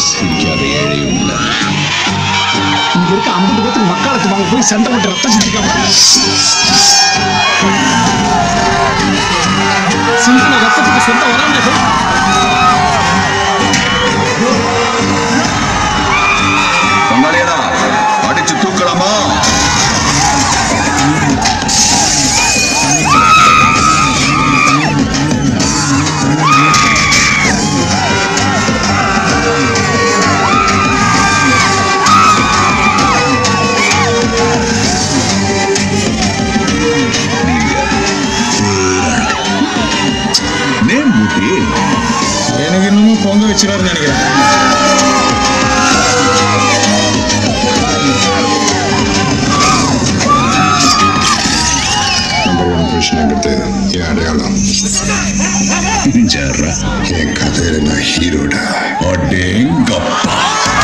சிரிக்காத ஏழையும் இல்லை. இங்க இருக்க 50 பேருக்கு மக்காலத்து வாங்க போய் சண்டை விட்டு ரத்தம் சிந்திக்காம சிந்தின ரத்தத்துக்கு சொந்த வராமல் பங்காளியடா அடிச்சு தூக்கலாமா? எனக்கு இன்னமும் பொங்க வச்சுக்காருன்னு நினைக்கிறேன். நம்பர் 1 பொசிஷன்ங்கிறது என் அடையாளம். என் கதையில நான் ஹீரோடா. அடேங்கப்பா.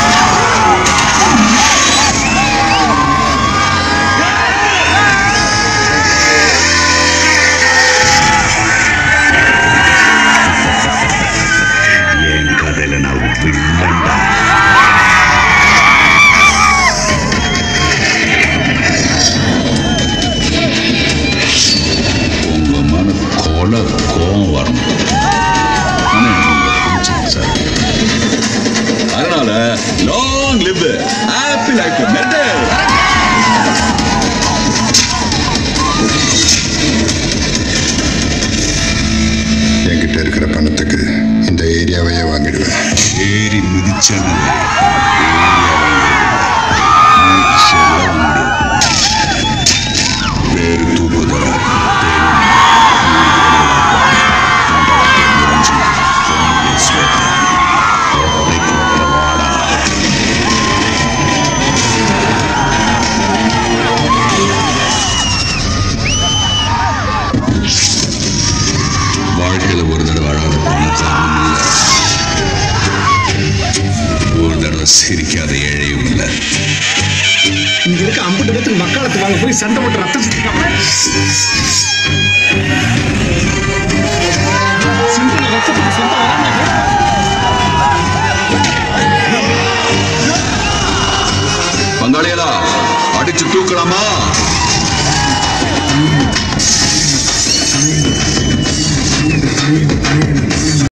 உங்க மன கொலை கோவம் வரணும். அதனால long live happy life metal. என்கிட்ட இருக்கிற பணத்துக்கு இந்த ஏரியாவையே வாங்கிடுவேன். ஏறி மிதிச்சேன்னு பேரு தூக்குதர வாழ்க்கையில ஒரு தடவை அழாத பணக்காரனும் இல்லை, ஒரு தடவை சிரிக்காத ஏழையும் இல்லை. இங்க இருக்க 50 பேருக்கு மக்காலத்து வாங்க போய் சண்டை விட்டு ரத்தம் சிந்திக்காம சிந்தின ரத்தத்துக்கு சொந்த வராமல் பங்காளியலா அடிச்சு தூக்கலாமா?